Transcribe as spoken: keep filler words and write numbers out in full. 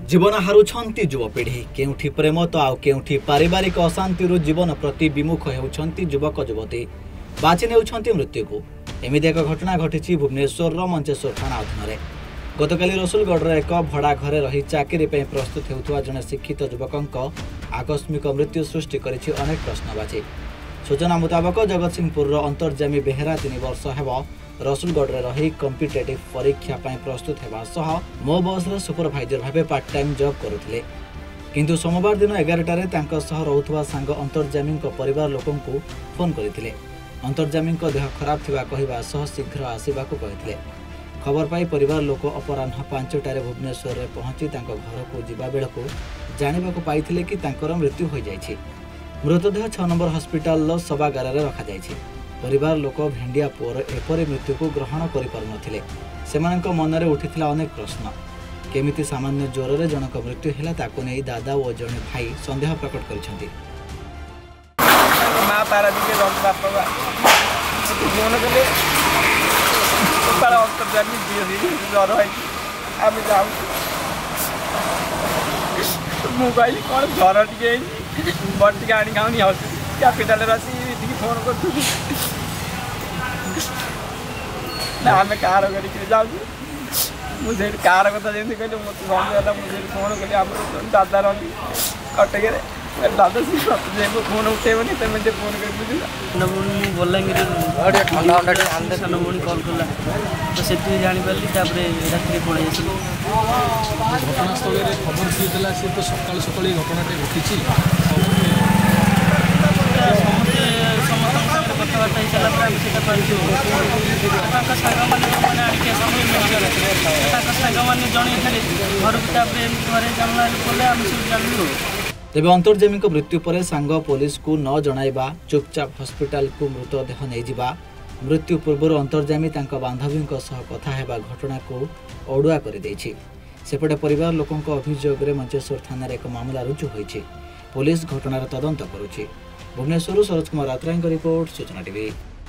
जीवन हारुछंती युवपीढ़ी केउठी प्रेम तो आउ केउठी पारिवारिक अशांति जीवन प्रति विमुख होउछंती युवक युवती बाछि नेउछंती मृत्यु को। एमिति एक घटना घटी भुवनेश्वर मंचेश्वर थाना अधीन। गतकाली रसुलगढ़ एक भड़ा घरे रही चाकरी प्रस्तुत होउथुवा जने शिक्षित युवक आकस्मिक मृत्यु सृष्टि करिछि अनेक प्रश्नबाची। सूचना मुताबक जगतसिंहपुर अंतर्जामी बेहेरा तीन वर्ष हेब रसुलगढ़ रही कम्पिटेटिव परीक्षा प्रस्तुत होगा सह मो बस सुपरभाइजर भाव पार्ट टाइम जॉब करुले। किंतु सोमवार दिन एगारटारे रोथुवा सांग अंतर्जामी परिवार लोकों को फोन करते अंतर्जामी देह खराब थिबा कहवा सह शीघ्र आसवाक कहते। खबर पाई परिवार लोक अपराह पांचटारे भुवनेश्वर में पहुंची घर को जीवा बेलू जानवाक पाई कि तांकर मृत्यु हो जाइछि। मृतदेह छह नंबर हस्पिटाल शवागार में रखा जाइछि। परिवार लोक भेंडिया पुअर एपरी मृत्यु को ग्रहण कर मनरे उठिथिला अनेक प्रश्न। केमिति सामान्य ज्वर जनक मृत्यु है ताकू नहीं दादा और जड़े भाई संदेह प्रकट कर कैपिटाल फोन कर आम कार कर मुझे कार कथा जमी कहले मत समझला मुझे फोन कली आम दादा रही कटक दादा से फोन उठेबनी तुम फोन कर बलांगीर सान भूमि कल कला तो से जापारी रात पड़े घटनास्थल खबर दिए सी तो सका सका घटना घटी कथबार्ता तेबे अंतर्जामी मृत्यु पर सांग पुलिस को न जणाइबा चुपचाप हॉस्पिटल को मृतदेह नहीं जिबा मृत्यु पूर्व अंतर्जामी बांधवी कथा हेबा घटना को अड़ुआ कर देछि। सेपटे परिवार लोकों अभियोग में मंचेश्वर थाना एक मामला रुजु होइछि। पुलिस घटनार तदंत करुछि। भुवनेश्वर सरोज कुमार रात्राई रिपोर्ट सूचना टीवी।